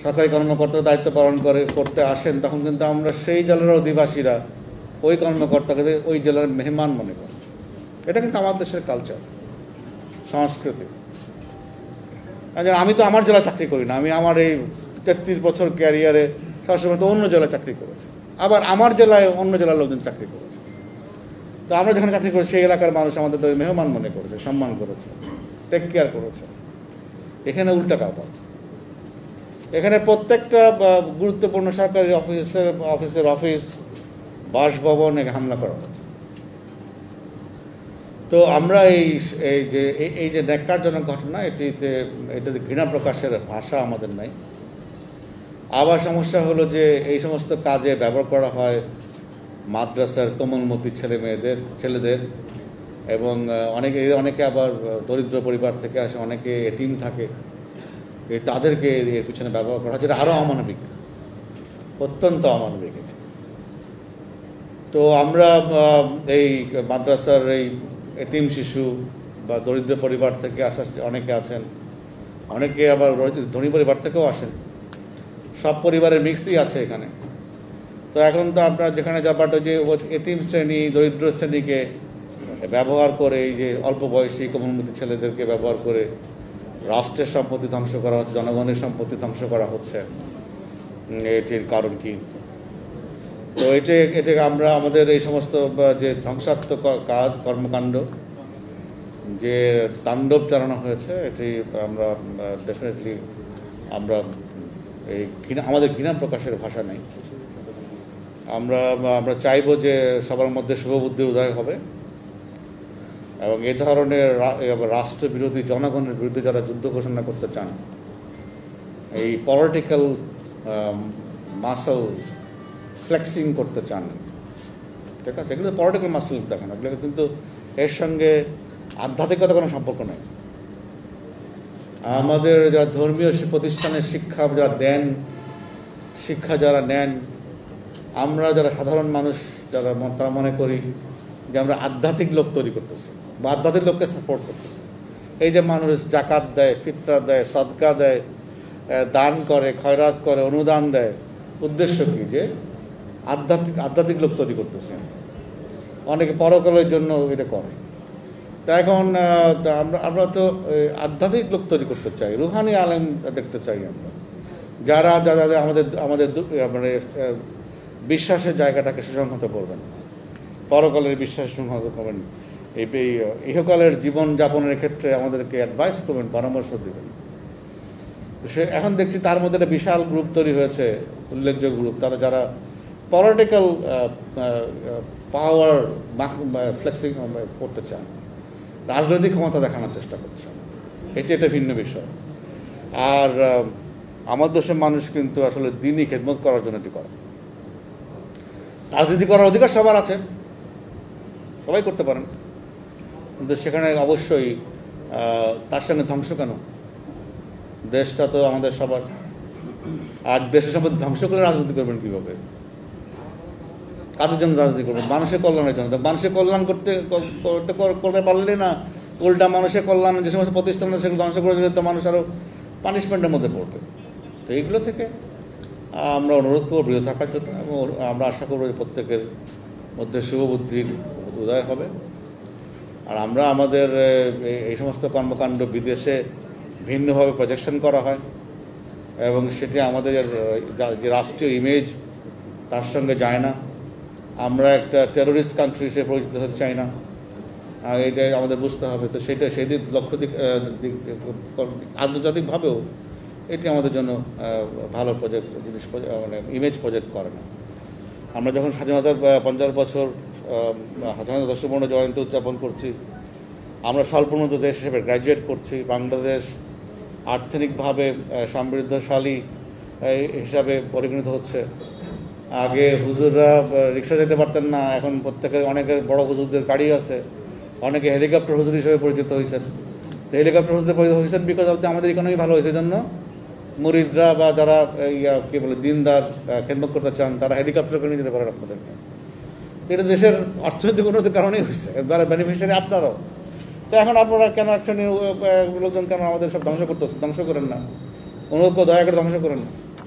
সরকারি কর্মকর্তারা দায়িত্ব পালন করতে আসেন, তখন কিন্তু আমরা সেই জেলার অধিবাসীরা ওই কর্মকর্তাকে ওই জেলার মেহমান মনে করি। এটা কিন্তু আমাদের দেশের কালচার, সংস্কৃতি। আমি তো আমার জেলায় চাকরি করি না, আমি আমার এই 33 বছর ক্যারিয়ারে সবসময় তো অন্য জেলায় চাকরি করেছি, আবার আমার জেলায় অন্য জেলার লোকজন চাকরি করেছে। তো আমরা যেখানে চাকরি করি সেই এলাকার মানুষ আমাদের মেহমান মনে করেছে, সম্মান করেছে, টেক কেয়ার করেছে। এখানে উল্টা কাপড়। এখানে প্রত্যেকটা গুরুত্বপূর্ণ সরকারি অফিসের অফিস, বাসভবন হামলা করা হচ্ছে। তো আমরা এই যে ন্যাক্কারজনক ঘটনা, এটাতে ঘৃণা প্রকাশের ভাষা আমাদের নাই। আবার সমস্যা হলো যে এই সমস্ত কাজে ব্যবহার করা হয় মাদ্রাসার কোমলমতি ছেলেদের, এবং অনেকে আবার দরিদ্র পরিবার থেকে আসে, অনেকে এতিম থাকে, তাদেরকে এর পিছনে ব্যবহার করা হয়, যেটা আরও অমানবিক, অত্যন্ত অমানবিক। তো আমরা এই মাদ্রাসার এই এতিম শিশু বা দরিদ্র পরিবার থেকে আসা অনেকে আছেন, অনেকে আবার ধনী পরিবার থেকেও আসেন, সব পরিবারের মিক্সই আছে এখানে। তো এখন তো আপনার যেখানে ব্যাপারটা যে এতিম শ্রেণী, দরিদ্র শ্রেণীকে ব্যবহার করে, এই যে অল্প বয়সী কোমলমতি ছেলেদেরকে ব্যবহার করে রাষ্ট্রের সম্পত্তি ধ্বংস করা হচ্ছে, জনগণের সম্পত্তি ধ্বংস করা হচ্ছে। এটির কারণ কি? তো এটা আমরা আমাদের এই সমস্ত যে ধ্বংসাত্মক কাজ, কর্মকাণ্ড, যে তাণ্ডব চালানো হয়েছে, এটি আমরা ডেফিনেটলি আমাদের ঘৃণা প্রকাশের ভাষা নেই। আমরা চাইব যে সবার মধ্যে শুভবুদ্ধির উদয় হবে, এবং এই ধরনের রাষ্ট্রবিরোধী, জনগণের বিরুদ্ধে যারা যুদ্ধ ঘোষণা করতে চান, এই পলিটিক্যাল মাসল ফ্লেক্সিং করতে চান, ঠিক আছে, এগুলো পলিটিক্যাল মাসল দেখেন, এগুলো কিন্তু এর সঙ্গে আধ্যাত্মিকতা কোনো সম্পর্ক নেই। আমাদের যারা ধর্মীয় প্রতিষ্ঠানের শিক্ষা যারা নেন, আমরা যারা সাধারণ মানুষ তারা মনে করি যে আমরা আধ্যাত্মিক লোক তৈরি করতেছি বা আধ্যাত্মিক লোককে সাপোর্ট করতেছি। এই যে মানুষ জাকাত দেয়, ফিতরা দেয়, সদকা দেয়, দান করে, খয়রাত করে, অনুদান দেয়, উদ্দেশ্য কি? যে আধ্যাত্মিক লোক তৈরি করতেছে। অনেকে পরকালের জন্য এটা করে। তা এখন আমরা তো আধ্যাত্মিক লোক তৈরি করতে চাই, রুহানি আলেম দেখতে চাই আমরা, যারা আমাদের মানে বিশ্বাসের জায়গাটাকে সুসংহত করবেন, পরকালের বিশ্বাস সুসংহত করবেন, এই ইহকালের জীবন যাপনের ক্ষেত্রে আমাদেরকে অ্যাডভাইস করবেন, পরামর্শ দেবেন। এখন দেখছি তার মধ্যে একটা বিশাল গ্রুপ তৈরি হয়েছে, উল্লেখযোগ্য গ্রুপ, তারা যারা পলিটিক্যাল পাওয়ার ফ্লেক্সিং করতে চান, রাজনৈতিক ক্ষমতা দেখানোর চেষ্টা করছে। এটি একটা ভিন্ন বিষয়। আর আমাদের দেশের মানুষ কিন্তু আসলে দিনই খেদমত করার জন্য এটি করে। রাজনীতি করার অধিকার সবার আছে, সবাই করতে পারেন, কিন্তু সেখানে অবশ্যই তার সঙ্গে ধ্বংস কেন? দেশটা তো আমাদের সবার। আর দেশের সম্পদ ধ্বংস করে রাজনীতি করবেন কীভাবে? কাদের জন্য রাজনীতি করবেন? মানুষের কল্যাণের জন্য। মানুষের কল্যাণ করতে পারলে না, উল্টা মানুষের কল্যাণ যে সমস্ত প্রতিষ্ঠান সেগুলো ধ্বংস করে দিলে তো মানুষ আরও পানিশমেন্টের মধ্যে পড়বে। তো এইগুলো থেকে আমরা অনুরোধ করব বিরত থাকার জন্য, এবং আমরা আশা করব যে প্রত্যেকের মধ্যে শুভবুদ্ধির উদয় হবে। আর আমরা আমাদের এই সমস্ত কর্মকাণ্ড বিদেশে ভিন্নভাবে প্রজেকশন করা হয়, এবং সেটি আমাদের যে রাষ্ট্রীয় ইমেজ তার সঙ্গে যায় না। আমরা একটা টেরোরিস্ট কান্ট্রি হিসেবে পরিচিত হতে চাই না, এটা আমাদের বুঝতে হবে। তো সেদিক লক্ষ্য আন্তর্জাতিকভাবেও এটি আমাদের জন্য ভালো জিনিস, মানে ইমেজ প্রজেক্ট করে না। আমরা যখন স্বাধীনতার 50 বছর স্বাধীনতা দশবর্ণ জয়ন্তী উদযাপন করছি, আমরা স্বল্পোন্নত দেশ হিসেবে গ্র্যাজুয়েট করছি। বাংলাদেশ আর্থিকভাবে সমৃদ্ধশালী হিসাবে পরিগণিত হচ্ছে। আগে হুজুররা রিক্সা যেতে পারতেন না, এখন অনেকের বড় হুজুরদের গাড়ি আছে, অনেকে হেলিকপ্টার হুজুর হিসেবে পরিচিত হয়েছেন। হেলিকপ্টার হুজুরে পরিচিত হয়েছেন বিকজ অব আমাদের ইকোনমি ভালো হয়েছে জন্য মুরিদরা বা যারা কী বলে দিনদার খেদমত করতে চান, তারা হেলিকপ্টার করে নিয়ে যেতে পারেন আপনাদেরকে। এটা দেশের অর্থনৈতিক উন্নতির কারণেই হয়েছে, যারা বেনিফিশিয়ারি আপনারাও। তো এখন আপনারা কেন এক শ্রেণীর লোকজন কেন আমাদের সব ধ্বংস করতেছে? ধ্বংস করেন না, অনুরোধ করে দয়া করে ধ্বংস করেন না।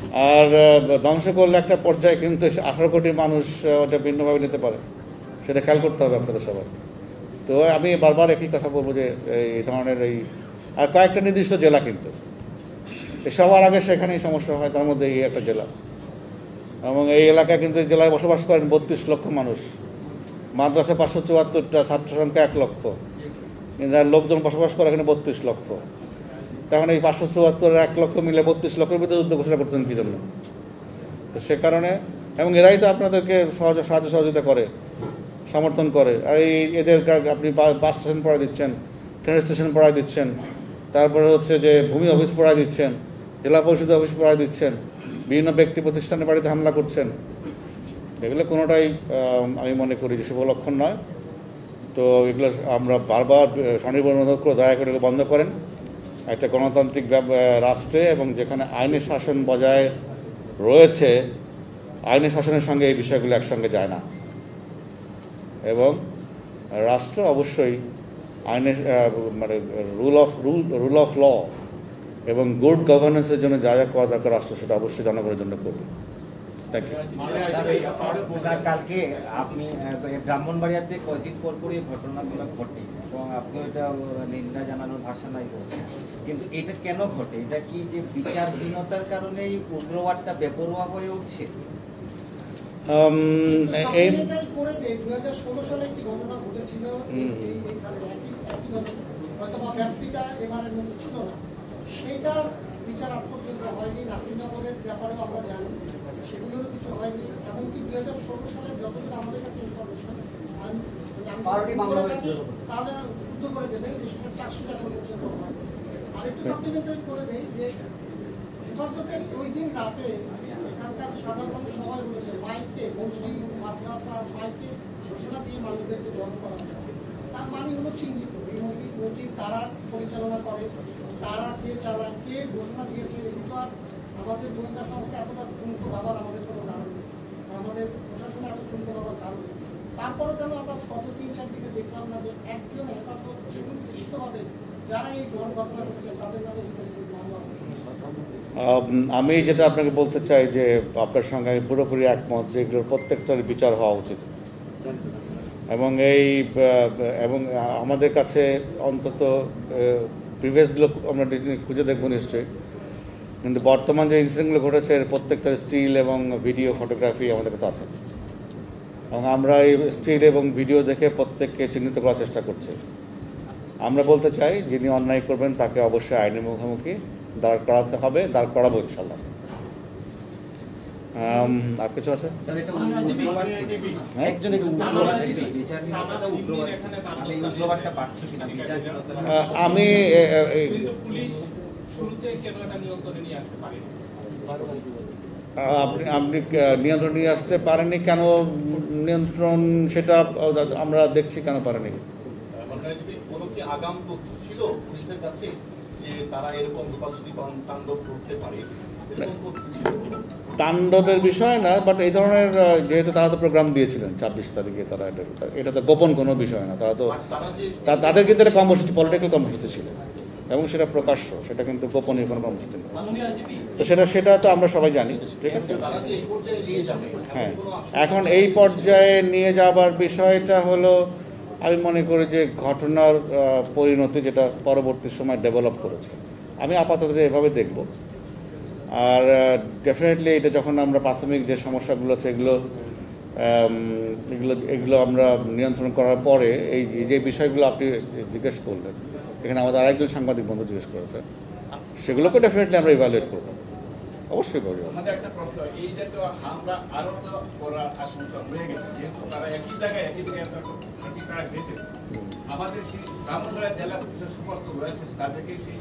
আর ধ্বংস করলে একটা পর্যায়ে কিন্তু 18 কোটি মানুষ ওটা ভিন্নভাবে নিতে পারে, সেটা খেয়াল করতে হবে আপনাদের সবার। তো আমি বারবার একই কথা বলবো যে এই ধরনের আর কয়েকটা নির্দিষ্ট জেলা কিন্তু সবার আগে সেখানেই সমস্যা হয়, তার মধ্যে এই একটা জেলা, এবং এই এলাকায় কিন্তু এই জেলায় বসবাস করেন 32 লক্ষ মানুষ, মাদ্রাসা 574টা, ছাত্র সংখ্যা 1 লক্ষ, কিন্তু আর লোকজন বসবাস করে এখানে 32 লক্ষ। তখন এই 574 1 লক্ষ মিলে 32 লক্ষের ভিতরে যুদ্ধ ঘোষণা করছেন কি জন্য? তো সে কারণে, এবং এরাই তো আপনাদেরকে সাহায্য সহযোগিতা করে, সমর্থন করে। আর এদের আপনি বাস স্টেশন পড়ায় দিচ্ছেন, ট্রেন স্টেশন পড়ায় দিচ্ছেন, তারপরে হচ্ছে যে ভূমি অফিস পড়ায় দিচ্ছেন, জেলা পরিষদ অফিস পড়ায় দিচ্ছেন, বিভিন্ন ব্যক্তি প্রতিষ্ঠানের বাড়িতে হামলা করছেন। এগুলো কোনোটাই আমি মনে করি যে শুভ লক্ষণ নয়। তো এগুলো আমরা বারবার স্বনির্ভর অনুরোধ করে দয়া করে বন্ধ করেন। একটা গণতান্ত্রিক রাষ্ট্রে এবং যেখানে আইনের শাসন বজায় রয়েছে, আইনের শাসনের সঙ্গে এই বিষয়গুলো একসঙ্গে যায় না, এবং রাষ্ট্র অবশ্যই আইনের মানে রুল অফ ল এবং গুড গভর্নেন্সের জন্য যা যা করা দরকার রাষ্ট্র সেটা অবশ্যই জনগণের জন্য করবে। Thank you. কালকে আপনি ব্রাহ্মণবাড়িয়াতে কয়েকদিন পর পরই ঘটনাগুলো ঘটে এবং আপনি ওটা নিন্দা জানানোর ভাষা নাই বলছেন, কিন্তু এটা কেন ঘটে? এটা কি যে বিচারহীনতার কারণেই উগ্রবাদটা বেপরোয়া হয়ে উঠছে? এই 2016 সালে একটি ঘটনা ঘটেছিল, হয়তো বা ব্যক্তিটা এবারের মধ্যে ছিল না, সেটার বিচার আজ পর্যন্ত হয়নি। নাসিরনগরের ব্যাপারেও আমরা জানি সেগুলোরও কিছু হয়নি। এমনকি 2016 সালের যতদিন আমাদের কাছে ইনফরমেশন তাহলে শুদ্ধ করে দেবেন যে সেটা চার্জশিট এখন পর্যন্ত হয়। আর একটু সাপ্লিমেন্টারি করে দেয় যে হেফাজতের ওই দিন রাতে এখানকার সাধারণ মানুষ সবাই বলেছে মাইকে, মসজিদ, মাদ্রাসা, মাইকে ঘোষণা দিয়ে মানুষদেরকে জড়ো করা হচ্ছে। তার মানে হলো চিহ্নিত এই মসজিদ কারা পরিচালনা করে, তারা কে চালায়, কে ঘোষণা দিয়েছে। কিন্তু আর আমাদের গোয়েন্দা সংস্থা এতটা চুমকো বাবার আমাদের কোনো কারণ নেই, আমাদের প্রশাসনে এত চুমকো বাবার কারণ নেই। তারপরে কেন আমরা গত 3-4 দিকে দেখলাম না যে একজন হেফাজত সুনির্দিষ্টভাবে যারা এই ঘটনা ঘটেছে তাদের নামে স্পেসিফিক মামলা? আমি যেটা আপনাকে বলতে চাই যে আপনার সঙ্গে আমি পুরোপুরি একমত যে এগুলোর প্রত্যেকটার বিচার হওয়া উচিত, এবং আমাদের কাছে অন্তত প্রিভিয়াসগুলো আমরা খুঁজে দেখবো নিশ্চয়ই, কিন্তু বর্তমান যে ইনসিডেন্টগুলো ঘটেছে এর প্রত্যেকটার স্টিল এবং ভিডিও ফটোগ্রাফি আমাদের কাছে আছে, এবং আমরা এই স্টিল এবং ভিডিও দেখে প্রত্যেককে চিহ্নিত করার চেষ্টা করছি। আমরা বলতে চাই যিনি অন্যায় করবেন তাকে অবশ্যই আইনের মুখোমুখি দাঁড় করাতে হবে, দাঁড় করাবো ইনশাল্লাহ। আর কিছু আছে? আমি আপনি নিয়ন্ত্রণ নিয়ে আসতে পারেননি কেন? নিয়ন্ত্রণ সেটা আমরা দেখছি কেন পারেনি। আগাম তথ্য ছিল পুলিশের কাছে যে তারা এরকম তাণ্ডব করতে পারে? তাণ্ডবের বিষয় না, বাট এই ধরনের যেহেতু তারা তো প্রোগ্রাম দিয়েছিলেন 26 তারিখে, তারা এটা তো গোপন কোনো বিষয় না, তারা তো তাদের কিন্তু একটা কর্মসূচি, পলিটিক্যাল কর্মসূচি ছিল এবং সেটা প্রকাশ্য, সেটা কিন্তু গোপনীয় কোনো কর্মসূচি নেই। তো সেটা তো আমরা সবাই জানি, ঠিক আছে। হ্যাঁ, এখন এই পর্যায়ে নিয়ে যাবার বিষয়টা হলো আমি মনে করি যে ঘটনার পরিণতি যেটা পরবর্তী সময় ডেভেলপ করেছে, আমি আপাতত এভাবে দেখব। আর ডেফিনেটলি এটা যখন আমরা প্রাথমিক যে সমস্যাগুলো আছে এগুলো আমরা নিয়ন্ত্রণ করার পরে এই যে বিষয়গুলো আপনি জিজ্ঞেস করলেন, এখানে আমাদের আরেকজন সাংবাদিক বন্ধু জিজ্ঞেস করেছে, সেগুলোকে ডেফিনেটলি আমরা ইভ্যালুয়েট করব, অবশ্যই করব। আমাদের একটা প্রশ্ন, এই যে তো হামলা আরো তো করার আশঙ্কা হয়ে গেছে, যেহেতু তারা একই জায়গায় আমাদের সেই ব্রাহ্মণবাড়িয়া জেলা পুলিশের সুস্পষ্ট রয়েছে, তাদেরকে সেই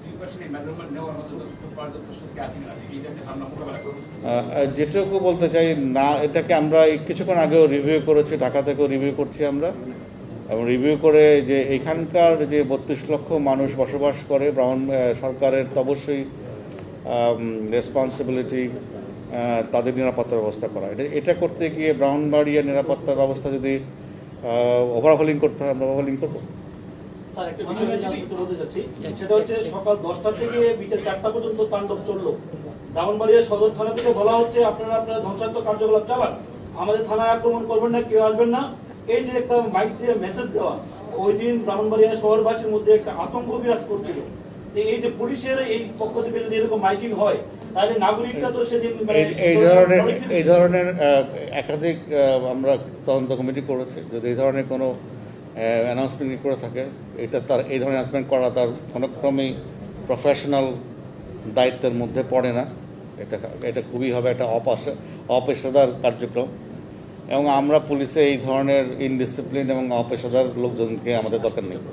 যেটুকু বলতে চাই না, এটাকে আমরা কিছুক্ষণ আগেও রিভিউ করেছি, ঢাকা থেকেও রিভিউ করছি আমরা, এবং রিভিউ করে যে এখানকার যে 32 লক্ষ মানুষ বসবাস করে, সরকারের তো অবশ্যই রেসপন্সিবিলিটি তাদের নিরাপত্তার ব্যবস্থা করা। এটা করতে গিয়ে ব্রাহ্মণবাড়িয়া নিরাপত্তার ব্যবস্থা যদি ওভারহলিং করতে হয়, আমরা ওভারহলিং করবো। স্যার, একটা বিষয় আমি বলতে চাচ্ছি, সেটা হচ্ছে সকাল 10টা থেকে বিকেল 4টা পর্যন্ত তাণ্ডব চললো, ব্রাহ্মণবাড়িয়া সদর থানা থেকে বলা হচ্ছে আপনারা আপনারা ধ্বংসাত্মক কার্যকলাপ চালান, আমাদের থানায় আক্রমণ করবেন না, কেউ আসবেন না। এই যে একটা মাইক দিয়ে মেসেজ দেওয়া, ওই দিন ব্রাহ্মণবাড়িয়া শহরবাসীর মধ্যে একটা আতঙ্ক বিরাজ করছিল। এই যে পুলিশের এই পক্ষ থেকে যদি এরকম মাইকিং হয়, তাহলে নাগরিকরা তো সেদিন এই ধরনের একাধিক আমরা তদন্ত কমিটি করেছি। যদি এই ধরনের কোনো অ্যানাউন্সমেন্ট করে থাকে, এটা তার এই ধরনের অ্যানাউন্সমেন্ট করা তার কোনো ক্রমেই প্রফেশনাল দায়িত্বের মধ্যে পড়ে না। এটা খুবই হবে একটা অপেশাদার কার্যক্রম, এবং আমরা পুলিশে এই ধরনের ইনডিসিপ্লিন এবং অপেশাদার লোকজনকে আমাদের দরকার নেই।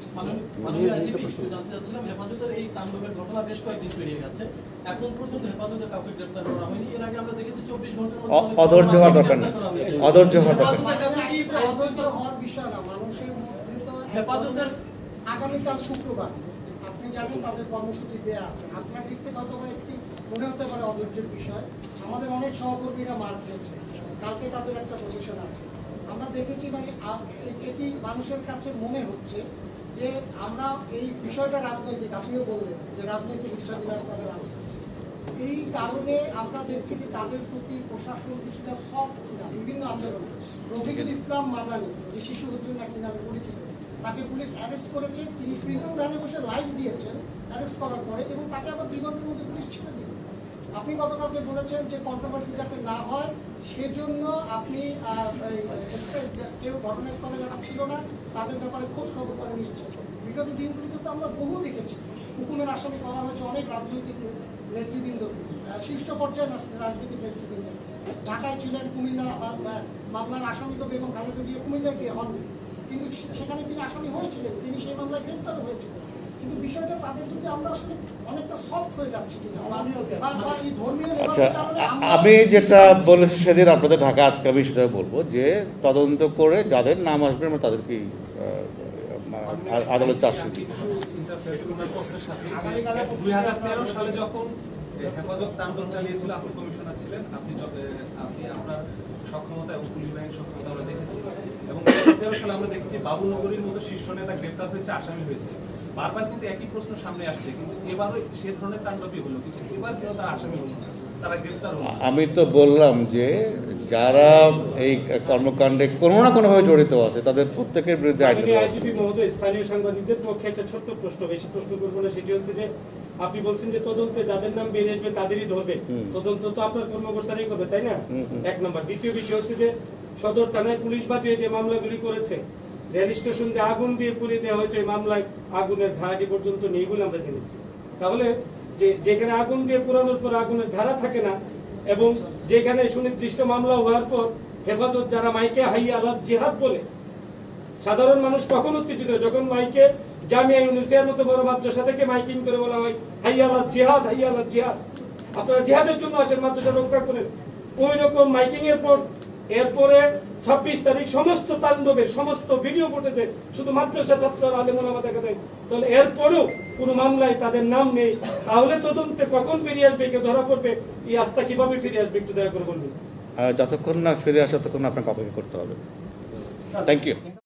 হেফাজতের এই তাণ্ডবের ঘটনা বেশ কয়েকদিন পেরিয়ে গেছে, এখন পর্যন্ত হেফাজতের কাউকে গ্রেফতার করা হয়নি। এর আগে আমরা দেখেছি 24 ঘন্টার মধ্যে অধৈর্য হওয়ার দরকার নেই, অধৈর্য হওয়ার দরকার নেই। অধৈর্য হওয়ার বিষয় না, মানুষের মধ্যে তো হেফাজতের আগামীকাল শুক্রবার আপনি জানেন তাদের কর্মসূচি দেওয়া আছে। আপনার দিক থেকে হয়তো একটি মনে হতে পারে অধৈর্যের বিষয়। আমাদের অনেক সহকর্মীরা মার খেয়েছে, কালকে তাদের একটা পজিশন আছে। আমরা দেখেছি মানে এটি মানুষের কাছে মনে হচ্ছে যে আমরা এই বিষয়টা রাজনৈতিক, আপনিও বললেন যে রাজনৈতিক উচ্চাবিলাস তাদের আছে। এই কারণে আমরা দেখছি যে তাদের প্রতি প্রশাসন কিছুটা সফট কিনা বিভিন্ন আচরণ। রফিকুল ইসলাম মাদানি, যে শিশু হুজুর নাকি নামে পরিচিত, তাকে পুলিশ অ্যারেস্ট করেছে। তিনি প্রিজন ভ্যানে বসে লাইভ দিয়েছেন অ্যারেস্ট করার পরে, এবং তাকে আবার 2 ঘন্টার মধ্যে পুলিশ ছেড়ে দিল। আপনি গতকালকে বলেছেন যে কন্ট্রোভার্সি যাতে না হয় সেজন্য আপনি কেউ ঘটনাস্থলে যারা ছিল না তাদের ব্যাপারে খোঁজ খবর করে নিশ্চিত। বিগত দিনগুলিতে তো আমরা বহু দেখেছি হুকুমের আসামি করা হয়েছে অনেক রাজনৈতিক নেতৃবৃন্দ, শীর্ষ পর্যায়ের রাজনৈতিক নেতৃবৃন্দ। ঢাকায় ছিলেন, কুমিল্লার মামলার আসামি তো বেগম খালেদা জিয়া কুমিল্লায় গিয়ে হন, কিন্তু সেখানে তিনি আসামি হয়েছিলেন, তিনি সেই মামলায় গ্রেফতার হয়েছিলেন। কিন্তু বিষয়টা তাদের প্রতি আমরা আসলে অনেকটা সফট হয়ে যাচ্ছি কিনা, বা এই ধর্মীয় আচ্ছা, আমি যেটা বলেছি সেদিন আপনাদের ঢাকা আজকে আমি সেটা বলবো যে তদন্ত করে যাদের নাম আসবে আমরা তাদেরকে আদালত চার্জশিট দিই। 2013 সালে যখন হেফাজত তাণ্ডব চালিয়েছিল, আপনি কমিশনার ছিলেন, আপনি আপনার সক্ষমতা এবং পুলিশ বাহিনীর সক্ষমতা আমরা দেখেছি। এবং 2013 সালে আমরা দেখেছি বাবুনগরীর মতো শীর্ষ নেতা গ্রেফতার হয়েছে, আসামি হয়েছে। বারবার কিন্তু একই প্রশ্ন সামনে আসছে, কিন্তু এবারও সে ধরনের তাণ্ডবই হলো, কিন্তু এবার কেন তারা আসামি হলো, তারা গ্রেফতার হলো? আমি তো বললাম যে যারা এই কর্মকাণ্ডে কোনো না কোনোভাবে জড়িত আছে তাদের প্রত্যেকের বিরুদ্ধে আইজিপি মহোদয়, স্থানীয় সাংবাদিকদের পক্ষে একটা ছোট্ট প্রশ্ন, বেশি প্রশ্ন করবো না। সেটি হচ্ছে যে আপনি বলছেন যে তদন্তে যাদের নাম বেরিয়ে আসবে তাদেরই ধরবে, তদন্ত তো আপনার কর্মকর্তারাই করবে, তাই না? 1 নম্বর। দ্বিতীয় বিষয় হচ্ছে যে সদর থানায় পুলিশ বাদে যে মামলাগুলি করেছে, রেল স্টেশন দিয়ে আগুন দিয়ে পুড়িয়ে দেওয়া হয়েছে, এই মামলায় আগুনের ধারাটি পর্যন্ত নেই বলে আমরা জেনেছি। তাহলে যেখানে আগুন দিয়ে পুরানোর পর আগুনের ধারা থাকে না, এবং যেখানে সুনির্দিষ্ট মামলা হওয়ার পর হেফাজত যারা মাইকে হাইয়া আলাদ জিহাদ বলে, সাধারণ মানুষ কখন উত্তেজিত যখন মাইকে জামিয়া ইউনুসিয়ার মতো বড় মাদ্রাসা থেকে মাইকিং করে বলা হয় হাইয়া আলাদ জিহাদ, হাইয়া আলাদ জিহাদ, আপনারা জিহাদের জন্য আসেন, মাদ্রাসা রক্ষা করেন। ওই রকম মাইকিং এর পর এরপরে 26 তারিখ সমস্ত তাণ্ডবের সমস্ত ভিডিও ফুটেজে শুধু মাদ্রাসা ছাত্ররা আলেম ওলামা দেখা দেয়। তাহলে এরপরেও কোনো মামলায় তাদের নাম নেই, তাহলে তদন্তে কখন ফিরে আসবে, কেউ ধরা পড়বে, এই আস্থা কিভাবে ফিরে আসবে একটু দয়া করে বলবেন। যতক্ষণ না ফিরে আসে ততক্ষণ আপনাকে অপেক্ষা করতে হবে। Thank you.